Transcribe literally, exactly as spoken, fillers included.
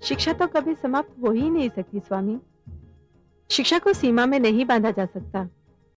शिक्षा तो कभी समाप्त हो ही नहीं सकती स्वामी। शिक्षा को सीमा में नहीं बांधा जा सकता।